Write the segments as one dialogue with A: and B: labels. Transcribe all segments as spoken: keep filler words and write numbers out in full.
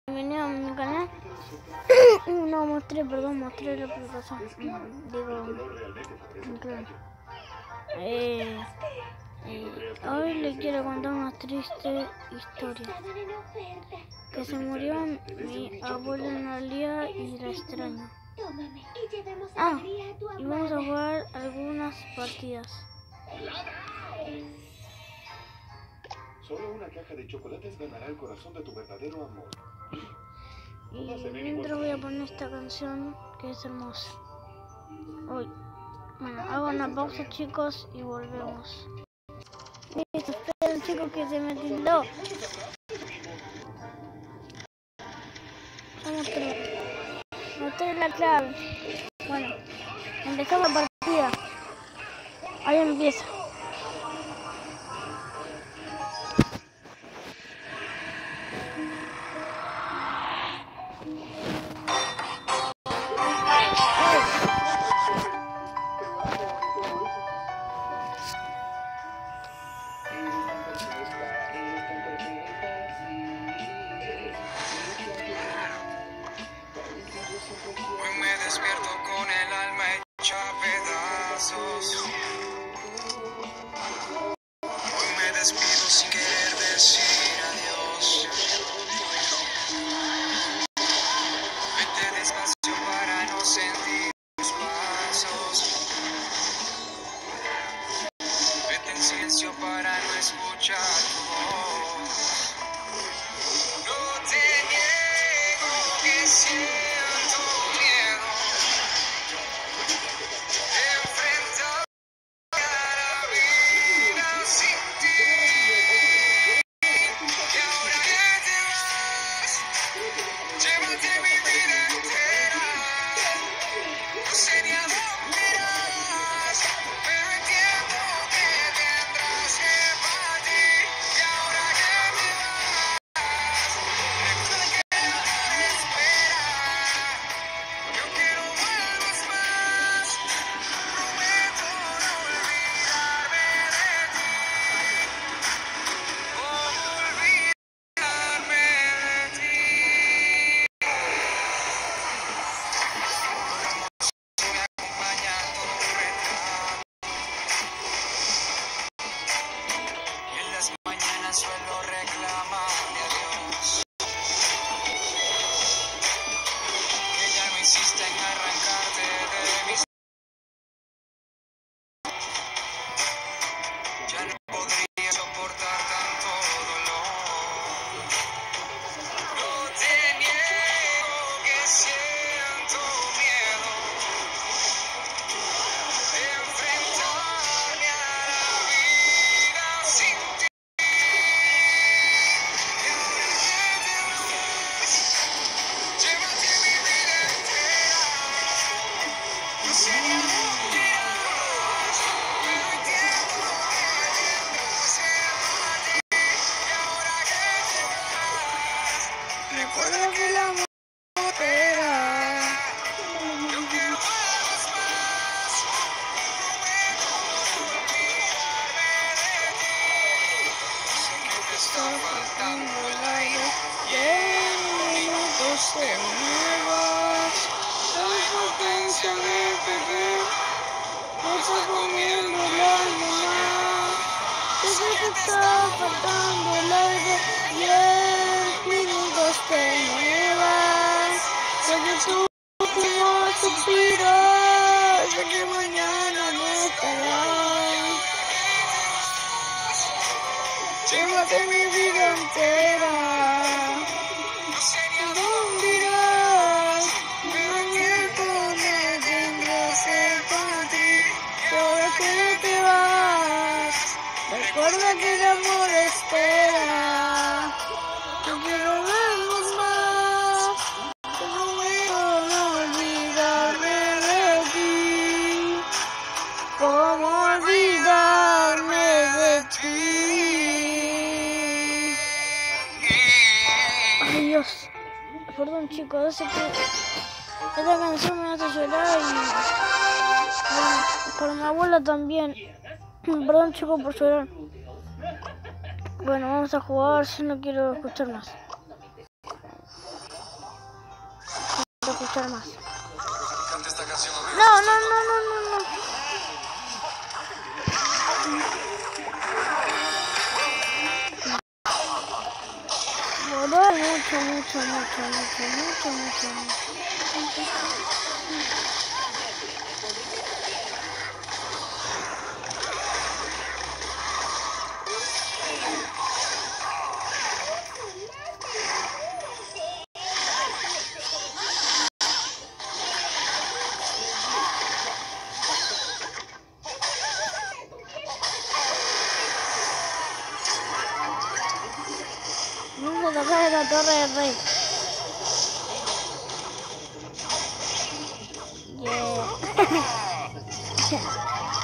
A: bienvenido a mi canal. No mostré, perdón, mostré la aplicación. Digo, claro. Eh, eh, hoy le quiero contar una triste historia. Que se murió mi abuela en el día y la extraño. Ah, y vamos a jugar algunas partidas.
B: Solo una caja de chocolates ganará el corazón de tu verdadero amor.
A: Y mientras voy a poner esta canción que es hermosa. Hoy, bueno, hago una pausa, chicos, y volvemos. Listo, esperen, chicos, que se me tildó. Ya mostré. Mostré la clave. Bueno, empezamos la partida. Ahí empieza.
C: Hoy me despierto con el alma hecha pedazos. Hoy me despido sin querer decir adiós. Vete despacio para no sentir tus pasos. Vete en silencio para no escuchar tu voz. No te niego que siento miedo de enfrentar a la vida sin ti. Que ahora que te vas, llévate mi vida entera. No sé ni a dónde irás, pero entiendo que tendrás que partir. Y ahora que te vas, recuerda que el amor espera. Yo quiero vuelvas más, prometo no olvidarme de ti. ¿Cómo olvidarme de ti? Me acompaña tu retrato. Y en las mañanas suelo reclamarle a Dios que ya no insista en arrancarte de mis. Ya no podría soportar tanto dolor. No te niego que siento miedo de enfrentarme a la vida sin ti. Y ahora que te vas, llévate mi vida entera. No sé ni a dónde irás, pero entiendo que tendrás que partir. Y ahora que te vas, recuerda que el amor espera. Yo quiero vuelvas más, prometo no olvidarme de ti. Sé que te está faltando el aire y en minutos te me vas. La impotencia de perder me está comiendo el alma. Sé que te está faltando el aire y en minutos te me vas. Sé que tu último suspiro, sé que mañana no estarás. Llévate mi vida entera. No sé ni a dónde irás, pero entiendo que tendrás que partir. Y ahora que te vas, recuerda que el amor espera. Yo quiero vernos más, te prometo no olvidarme de ti. ¿Cómo olvidarme de ti?
A: Ay, Dios. Perdón, chicos, sé que esta canción me hace llorar y bueno, para mi abuela también. Perdón, chicos, por llorar. Bueno, vamos a jugar, si no quiero escuchar más. necesito escuchar más.
C: Canta esta canción, amigo.
A: No, no, no, no, no, no. Boludo, mucho, mucho, mucho, mucho, mucho, mucho, mucho. Vamos a tocar la torre del rey. Yeah.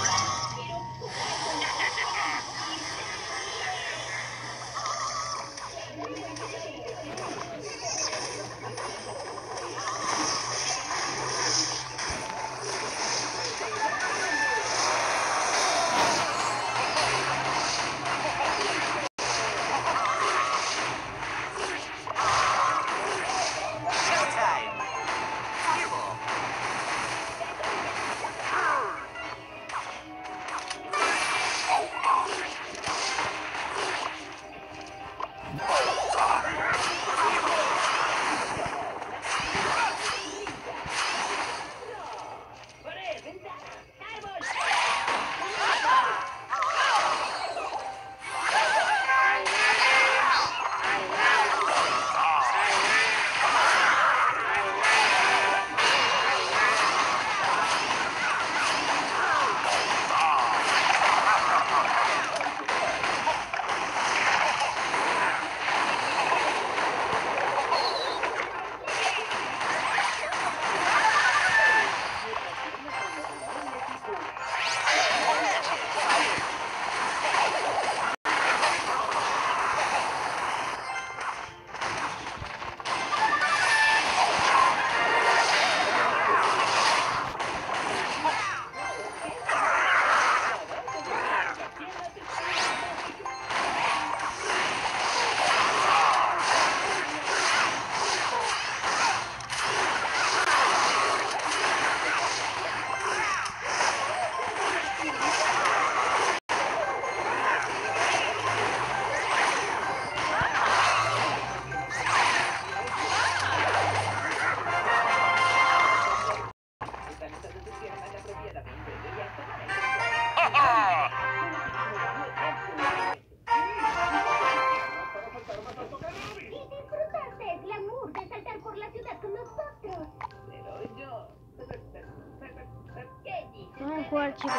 A: Vamos a jugar, chicos.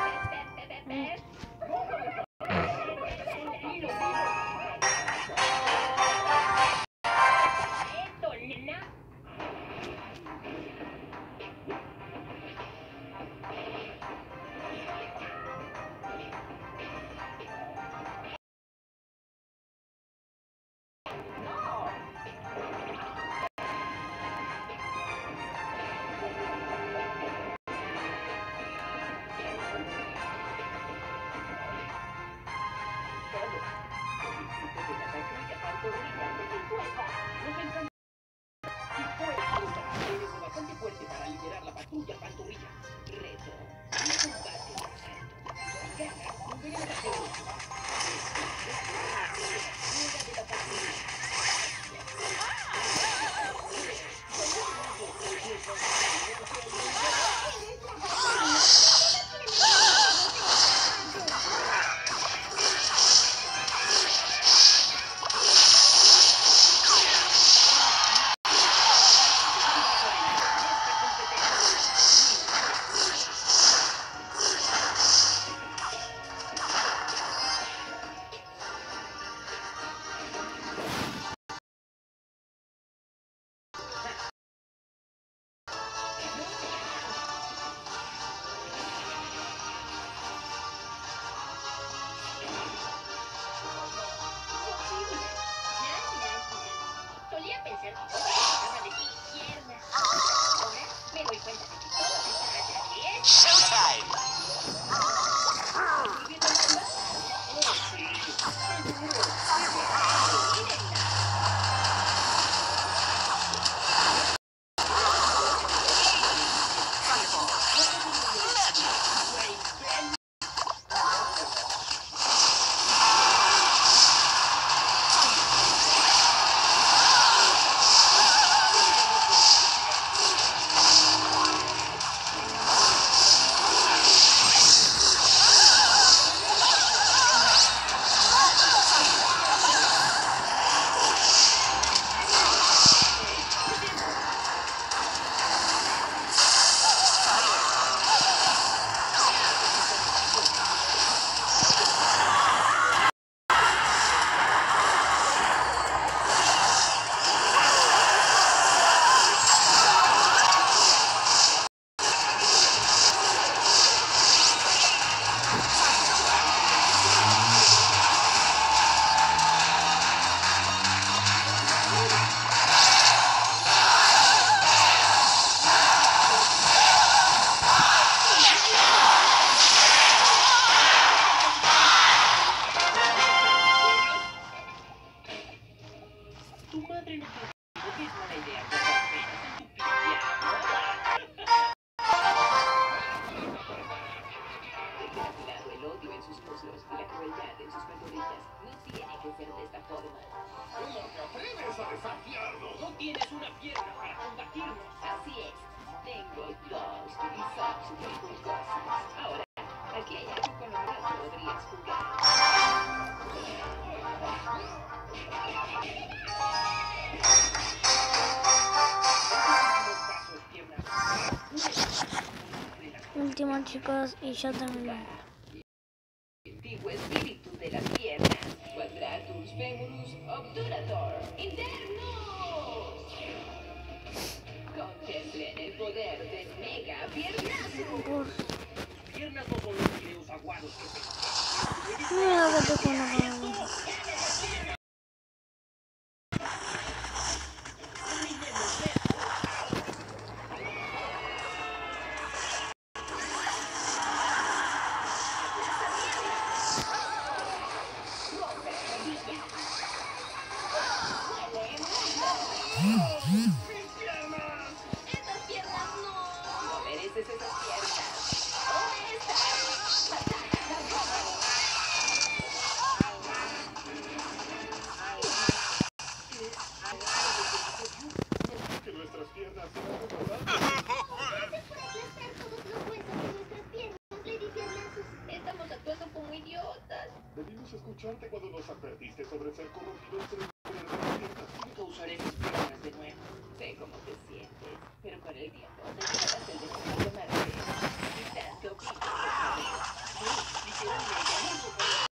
A: Eh.
D: mismo la idea cuando apenas en tu pijama. Dejen a un lado el odio en sus muslos y la crueldad en sus pantorrillas. No tiene que ser de esta forma.
B: ¿Cómo te atreves a desafiarnos?
D: No tienes una pierna para combatirnos. Así es. Tengo dos y son super cosas. Ahora, aquí hay algo con lo que no podrías jugar.
A: Último, chicos, y ya terminó.
D: Antiguo espíritu de las piernas. Quadratus femurus obturator. ¡Internos! Contemplen el poder del mega piernazo.
A: Uf,
D: Piernas no son los fideos aguados que se...
A: mira que te pone con
D: ¡Esas piernas no! No mereces esas piernas. ¿Dónde están?
B: Que nuestras piernas serán recordadas.
C: Gracias por aplastar todos los huesos de nuestras piernas, Lady Piernazos.
D: Estamos actuando como idiotas.
B: Debimos escucharte cuando nos advertiste sobre ser corrompido entre las piernas.
D: Nunca usaré mis piernas de nuevo. Sé cómo te sientes, pero con el tiempo te quedarás el deseo de amarte. Y tanto pico que sabes. Sí, literalmente, mucho por la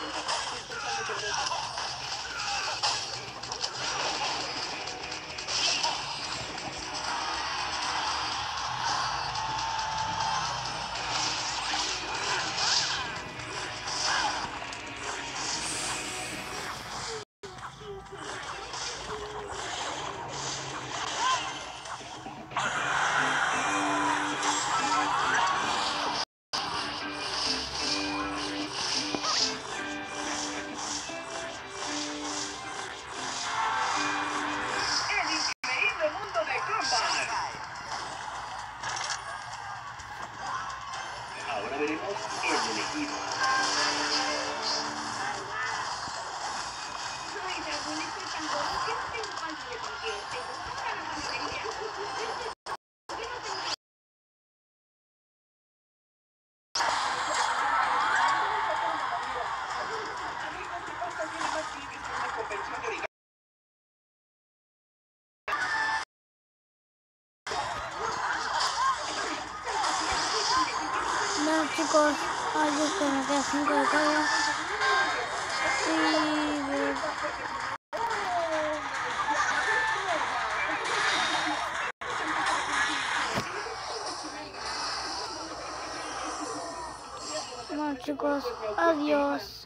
B: Ahora veremos el elegido.
C: Ay, Dragón, estoy tan gordo que no tengo panza de panqueo. Tengo solo la panadería. Yo no tengo...
D: Amigos, ¿qué pasa? Tiene más clientes que una convención de origami.
A: No, chicos, ay, es que me queda cinco de cada. Y de- bueno, chicos, adiós.